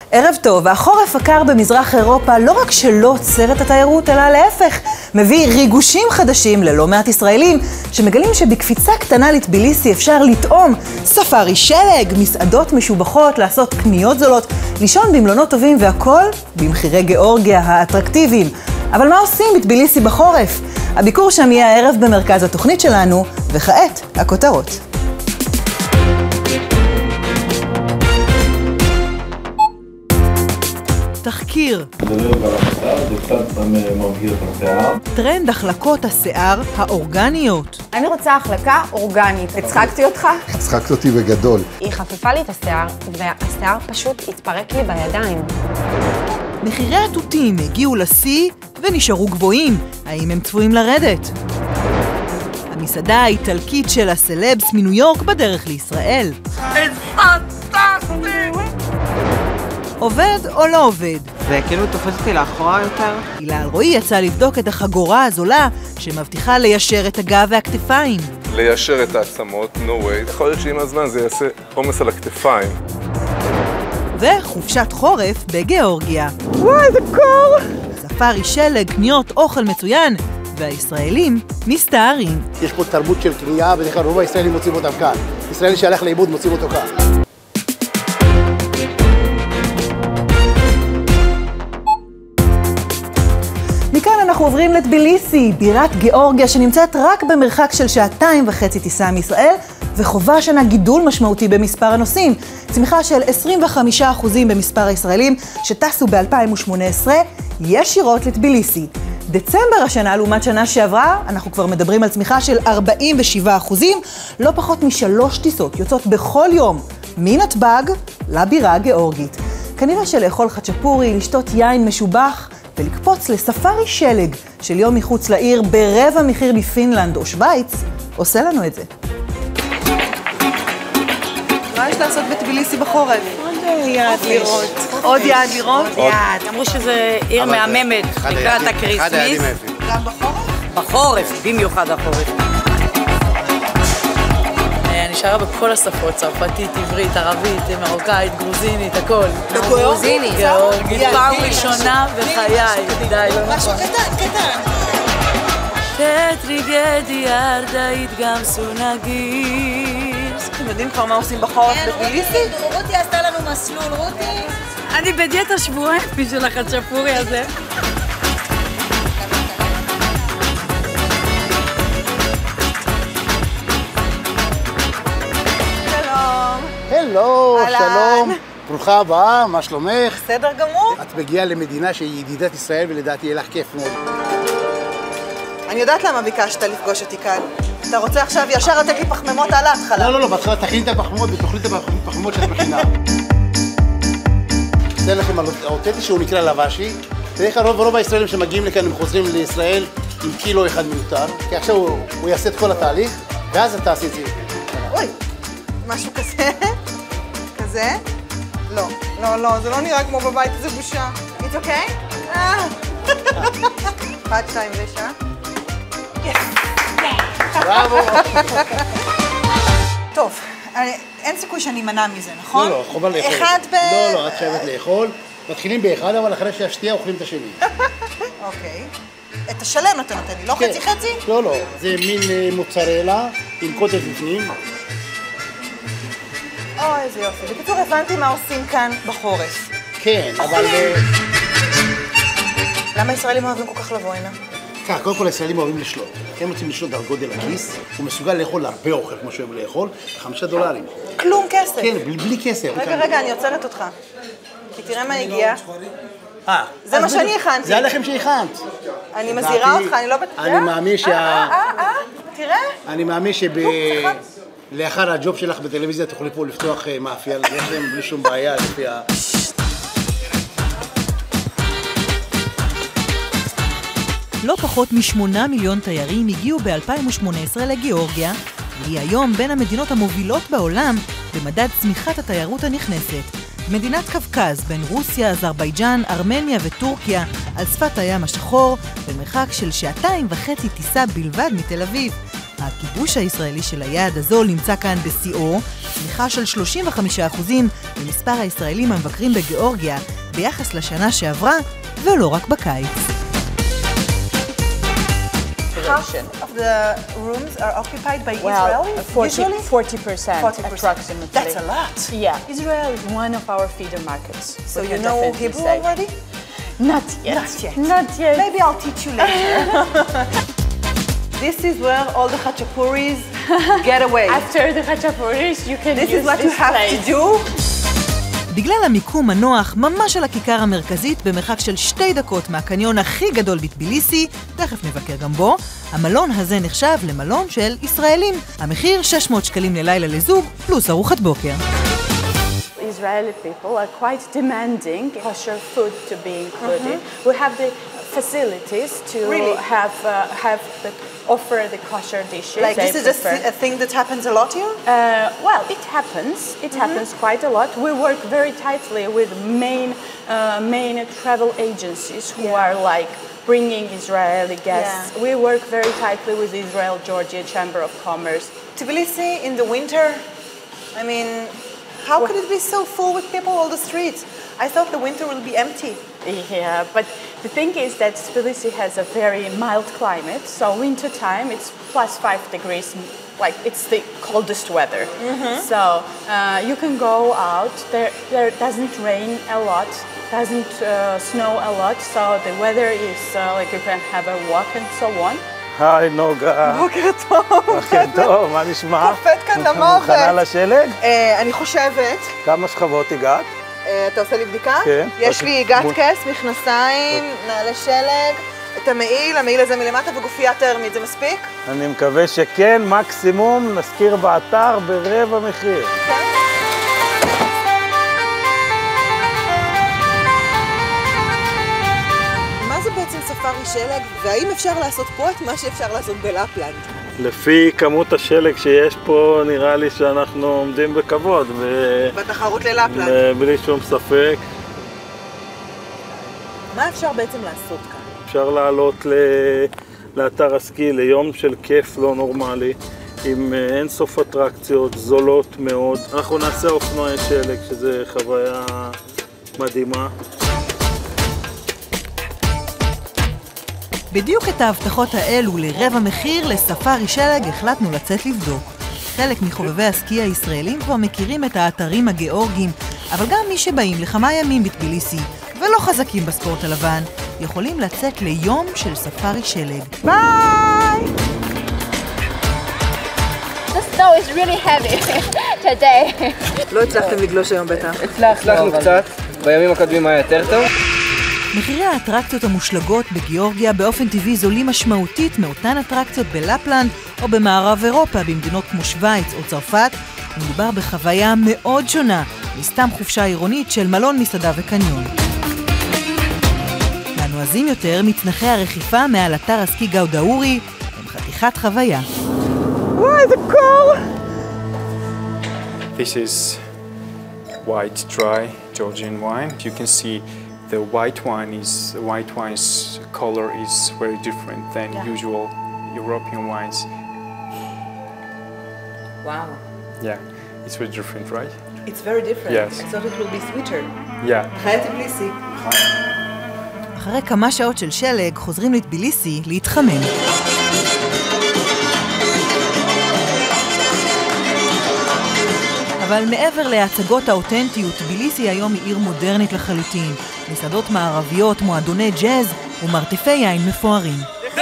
ערב טוב, החורף הקר במזרח אירופה לא רק שלא עוצר את התיירות, אלא להפך, מביא ריגושים חדשים ללא מעט ישראלים, שמגלים שבקפיצה קטנה לטביליסי אפשר לטעום ספארי שלג, מסעדות משובחות, לעשות קניות זולות, לישון במלונות טובים והכל במחירי גיאורגיה האטרקטיביים. אבל מה עושים בטביליסי בחורף? הביקור שם יהיה הערב במרכז התוכנית שלנו, וכעת הכותרות. תחקיר. טרנד החלקות השיער האורגניות. אני רוצה החלקה אורגנית. הצחקתי אותך? הצחקת אותי בגדול. היא חפפה לי את השיער, והשיער פשוט התפרק לי בידיים. מחירי התותים הגיעו לשיא ונשארו גבוהים. האם הם צפויים לרדת? המסעדה האיטלקית של הסלבס מניו יורק בדרך לישראל. עובד או לא עובד? זה כאילו תופס אותי לאחורה יותר. הילה אלרועי יצא לבדוק את החגורה הזולה שמבטיחה ליישר את הגב והכתפיים. ליישר את העצמות, no way. יכול להיות שעם הזמן זה יעשה עומס על הכתפיים. וחופשת חורף בגיאורגיה. וואי, זה קור! ספארי שלג, קניות, אוכל מצוין, והישראלים מסתערים. יש פה תרבות של קנייה, בדרך כלל רוב הישראלים מוצאים אותם כאן. ישראלי שהלך לאיבוד מוצאים אותו כאן. מכאן אנחנו עוברים לטביליסי, בירת גיאורגיה שנמצאת רק במרחק של 2.5 טיסה מישראל, וחובה השנה גידול משמעותי במספר הנוסעים. צמיחה של 25% במספר הישראלים שטסו ב-2018 ישירות לטביליסי. דצמבר השנה, לעומת שנה שעברה, אנחנו כבר מדברים על צמיחה של 47%, לא פחות מ3 טיסות יוצאות בכל יום מנתב"ג לבירה הגיאורגית. כנראה שלאכול חצ'פורי, לשתות יין משובח ולקפוץ לספארי שלג של יום מחוץ לעיר ברבע מחיר בפינלנד או שוויץ, עושה לנו את זה. מה יש לעשות בטביליסי בחורף? עוד יעד לראות. עוד יעד לראות? יעד. אמרו שזה עיר מהממת לקראת הקריסמס. גם בחורף? בחורף, במיוחד החורף. אני שרה בכל השפות, צרפתית, עברית, ערבית, מרוקאית, גרוזינית, הכל. גרוזינית? גיאורגית, פעם ראשונה בחיי. די, לא נכון. משהו קטן. כטריגדיה ארדאית גם סונגיס. אתם יודעים כבר מה עושים בחורף בטביליסי? רותי עשתה לנו מסלול, רותי. אני בדיאטה שבועיים בשביל החצ'פורי הזה. הלו, שלום. ברוכה הבאה, מה שלומך? בסדר גמור. את מגיעה למדינה שהיא ידידת ישראל ולדעתי יהיה לך כיף מאוד. אני יודעת למה ביקשת לפגוש אותי כאן. אתה רוצה עכשיו ישר לתת לי פחמימות על ההתחלה. לא, בהתחלה תכין את הפחמימות ותאכלי את הפחמימות שאת מכינה. אתן לכם על האותנטי שהוא נקרא לבשי. בדרך כלל רוב הישראלים שמגיעים לכאן הם חוזרים לישראל עם קילו אחד מיותר, כי עכשיו הוא יעשה את כל התהליך, ואז אתה תעשי את זה. אוי, משהו כזה? כזה? לא, זה לא נראה כמו בבית, זה בושה. It's okay? 1, 2, ושעה. בראבו. טוב, אין סיכוי שאני אמנע מזה, נכון? לא, חובה לאכול. אחד לא, את חייבת לאכול. מתחילים באחד, אבל אחרי שהשתייה אוכלים את השני. אוקיי. את השלם אתה נותן לי, לא חצי-חצי? לא, זה מין מוצרלה עם קוטג' בפנים. אוי, איזה יופי. בקיצור, הבנתי מה עושים כאן בחורף. כן, אבל... למה ישראלים אוהבים כל כך לבוא הנה? כך, קודם כל הישראלים אוהבים לשלוט. הם רוצים לשלוט על גודל הכיס, הוא מסוגל לאכול הרבה אוכל, כמו שהוא אוהב לאכול, $5. כלום כסף. כן, בלי כסף. רגע, אני עוצרת אותך. כי תראה מה הגיע. זה מה שאני הכנתי. זה הלחם שהכנת. אני מזהירה אותך, אני לא בטוחה. אני מאמין תראה. אני מאמין לאחר הג'וב שלך בטלוויזיה תוכלי פה לפתוח מאפייה לחם בלי שום בעיה לפי ה... לא פחות מ8 מיליון תיירים הגיעו ב-2018 לגיאורגיה, והיא היום בין המדינות המובילות בעולם במדד צמיחת התיירות הנכנסת. מדינת קווקז בין רוסיה, אזרבייג'אן, ארמניה וטורקיה על שפת הים השחור, במרחק של 2.5 טיסה בלבד מתל אביב. הכיבוש הישראלי של היעד הזול נמצא כאן בשיאו, צמיחה של 35% במספר הישראלים המבקרים בגיאורגיה ביחס לשנה שעברה, ולא רק בקיץ. Half of the rooms are occupied by Israelis? 40% approximately. That's a lot. Yeah, Israel is one of our feeder markets. So you know Hebrew already? Not yet. Not yet. Not yet. Maybe I'll teach you later. This is where all the Khachapuris get away. After the Khachapuris, you can This use is what this you have place. to do. בגלל המיקום הנוח ממש על הכיכר המרכזית במרחק של 2 דקות מהקניון הכי גדול בטביליסי, תכף נבקר גם בו, המלון הזה נחשב למלון של ישראלים. המחיר 600 שקלים ללילה לזוג פלוס ארוחת בוקר. Israeli people are quite demanding kosher food to be included. We have the facilities to offer the kosher dishes. Like this is a thing that happens a lot here? Well, it happens. It happens quite a lot. We work very tightly with main travel agencies who are like bringing Israeli guests. We work very tightly with the Israel-Georgia Chamber of Commerce. Tbilisi in the winter, I mean, how could it be so full with people on the streets? I thought the winter will be empty. Yeah, but the thing is that Tbilisi has a very mild climate, so winter time it's plus 5 degrees, like it's the coldest weather. So you can go out, there doesn't rain a lot, doesn't snow a lot, so the weather is like you can have a walk and so on. היי נוגה. בוקר טוב. בוקר טוב, מה נשמע? קופאת כאן למוות. מוכנה לשלג? אני חושבת. כמה שכבות הגעת? אתה עושה לי בדיקה? כן. יש לי גת כס, מכנסיים, נעלי שלג, את המעיל הזה מלמטה וגופייה טרמית, זה מספיק? אני מקווה שכן, מקסימום נזכיר באתר ברבע מחיר. מה זה בעצם ספארי שלג, והאם אפשר לעשות פה את מה שאפשר לעשות בלפלנד? לפי כמות השלג שיש פה, נראה לי שאנחנו עומדים בכבוד. בתחרות ללפלנד. בלי שום ספק. מה אפשר בעצם לעשות כאן? אפשר לעלות לאתר הסקי ליום של כיף לא נורמלי, עם אין סוף אטרקציות, זולות מאוד. אנחנו נעשה אופנועי שלג, שזה חוויה מדהימה. בדיוק את ההבטחות האלו לרבע מחיר לספארי שלג החלטנו לצאת לבדוק. חלק מחובבי הסקי הישראלים כבר מכירים את האתרים הגיאורגיים, אבל גם מי שבאים לכמה ימים בטביליסי ולא חזקים בספורט הלבן, יכולים לצאת ליום של ספארי שלג. ביי! The snow is really heavy today. לא הצלחתם לגלוש היום בטח. הצלחנו קצת, בימים הקודמים היה יותר טוב. מחירי האטרקציות המושלגות בגיאורגיה באופן טבעי זולים משמעותית מאותן אטרקציות בלפלנד או במערב אירופה במדינות כמו שוויץ או צרפת, ומדובר בחוויה מאוד שונה מסתם חופשה עירונית של מלון, מסעדה וקניון. והנועזים יותר מצנחי הרכיפה מעל אתר הסקי גאודאורי הם חתיכת חוויה. וואי, זה קור! This is white dry Georgian wine. You can see the white wine's color is very different than usual European wines. Wow. Yeah, it's very different, right? It's very different. Yes. I thought it will be sweeter. Yeah. חיי טביליסי. אחרי כמה שעות של שלג חוזרים לטביליסי להתחמם. אבל מעבר להצגות האותנטיות, טביליסי היום היא עיר מודרנית לחלוטין. מסעדות מערביות, מועדוני ג'אז ומרתפי יין מפוארים.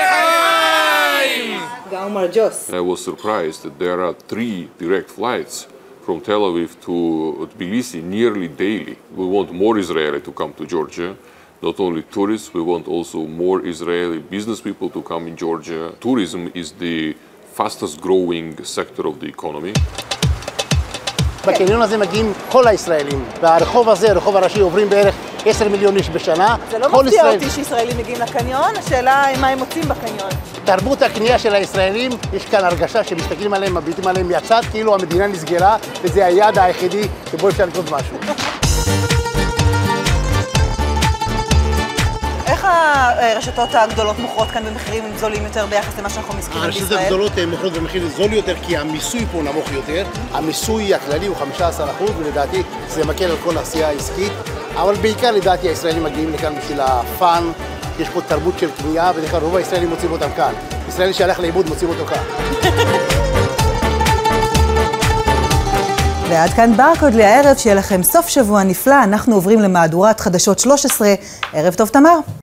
גאומר ג'וס. I was surprised that there are 3 direct flights from Tel Aviv to Tbilisi nearly daily. We want more Israeli to come to Georgia. Not only tourists, we want also more Israeli business people to come in Georgia. Tourism is the fastest growing sector of the economy. בקניון הזה מגיעים כל הישראלים, והרחוב הזה, הרחוב הראשי, עוברים בערך 10 מיליון איש בשנה. זה לא מפתיע אותי שישראלים מגיעים לקניון, השאלה היא מה הם מוצאים בקניון. תרבות הקנייה של הישראלים, יש כאן הרגשה שמסתכלים עליהם, מביטים עליהם מהצד, כאילו המדינה נסגרה, וזה היעד היחידי שבו אפשר לקנות משהו. איך הרשתות הגדולות מוכרות כאן במחירים זולים יותר ביחס למה שאנחנו מזכירים בישראל? הרשתות הגדולות מוכרות במחיר זול יותר כי המיסוי פה נמוך יותר. המיסוי הכללי הוא 15% ולדעתי זה מקל על כל העשייה העסקית. אבל בעיקר לדעתי הישראלים מגיעים לכאן בשביל הפאן. יש פה תרבות של קנייה, בדרך כלל רוב הישראלים מוצאים אותם כאן. ישראלי שהלך לאיבוד מוצאים אותו כאן. ועד כאן ברקוד לערב, שיהיה לכם סוף שבוע נפלא. אנחנו עוברים למהדורת חדשות 13. ערב טוב תמר.